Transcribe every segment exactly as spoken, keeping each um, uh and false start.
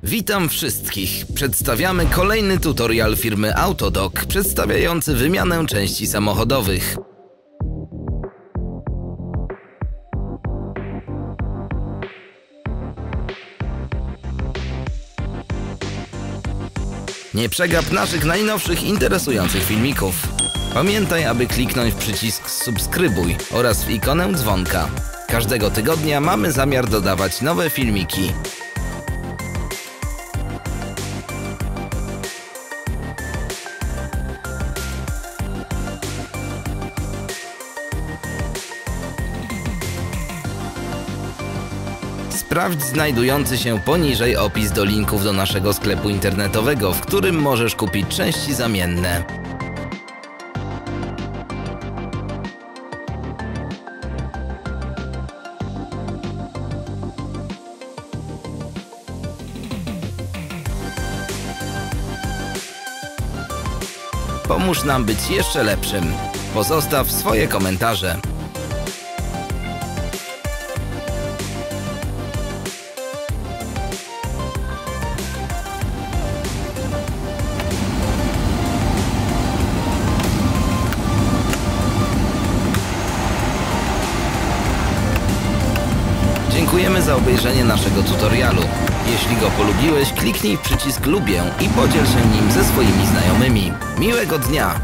Witam wszystkich. Przedstawiamy kolejny tutorial firmy Autodoc przedstawiający wymianę części samochodowych. Nie przegap naszych najnowszych interesujących filmików. Pamiętaj, aby kliknąć w przycisk subskrybuj oraz w ikonę dzwonka. Każdego tygodnia mamy zamiar dodawać nowe filmiki. Sprawdź znajdujący się poniżej opis do linków do naszego sklepu internetowego, w którym możesz kupić części zamienne. Pomóż nam być jeszcze lepszym. Pozostaw swoje komentarze. Dziękujemy za obejrzenie naszego tutorialu. Jeśli go polubiłeś, kliknij w przycisk lubię i podziel się nim ze swoimi znajomymi. Miłego dnia!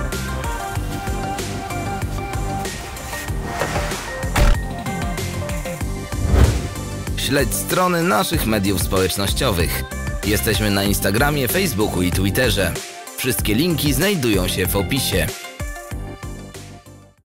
Śledź strony naszych mediów społecznościowych. Jesteśmy na Instagramie, Facebooku i Twitterze. Wszystkie linki znajdują się w opisie.